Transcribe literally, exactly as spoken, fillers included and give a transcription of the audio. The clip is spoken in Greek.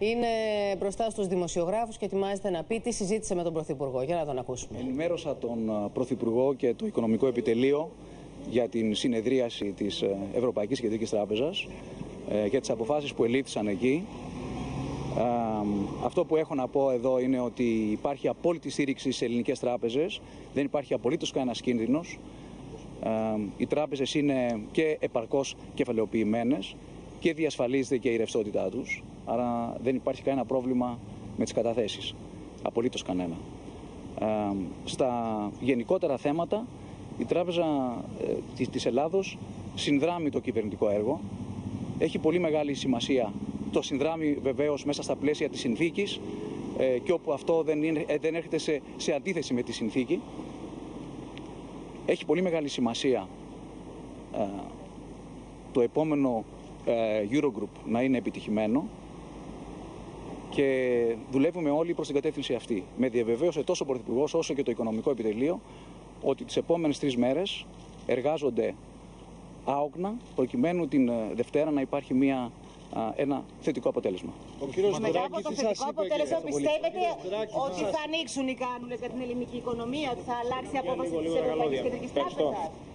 είναι μπροστά στους δημοσιογράφους και ετοιμάζεται να πει τι συζήτησε με τον Πρωθυπουργό. Για να τον ακούσουμε. Ενημέρωσα τον Πρωθυπουργό και το Οικονομικό Επιτελείο για την συνεδρίαση της Ευρωπαϊκής Κεντρικής Τράπεζας, για τις αποφάσεις που ελήφθησαν εκεί. Αυτό που έχω να πω εδώ είναι ότι υπάρχει απόλυτη στήριξη σε ελληνικές τράπεζες, δεν υπάρχει απολύτως κανένας κίνδυνος. Οι τράπεζες είναι και επαρκώς κεφαλαιοποιημένες και διασφαλίζεται και η ρευστότητά τους, άρα δεν υπάρχει κανένα πρόβλημα με τις καταθέσεις, απολύτως κανένα. Στα γενικότερα θέματα, η Τράπεζα της Ελλάδος συνδράμει το κυβερνητικό έργο, έχει πολύ μεγάλη σημασία. Το συνδράμει βεβαίως μέσα στα πλαίσια της συνθήκης ε, και όπου αυτό δεν, είναι, δεν έρχεται σε, σε αντίθεση με τη συνθήκη. Έχει πολύ μεγάλη σημασία ε, το επόμενο ε, Eurogroup να είναι επιτυχημένο και δουλεύουμε όλοι προς την κατεύθυνση αυτή. Με διαβεβαίωσε τόσο ο Πρωθυπουργός όσο και το Οικονομικό Επιτελείο ότι τις επόμενες τρεις μέρες εργάζονται άοκνα προκειμένου την Δευτέρα να υπάρχει μια ένα θετικό αποτέλεσμα. Μετά από το θετικό αποτέλεσμα, πιστεύετε ότι θα ανοίξουν οι κάνουλες για την ελληνική οικονομία, ότι θα αλλάξει η απόφαση της Ευρωπαϊκής Κεντρικής Τράπεζας?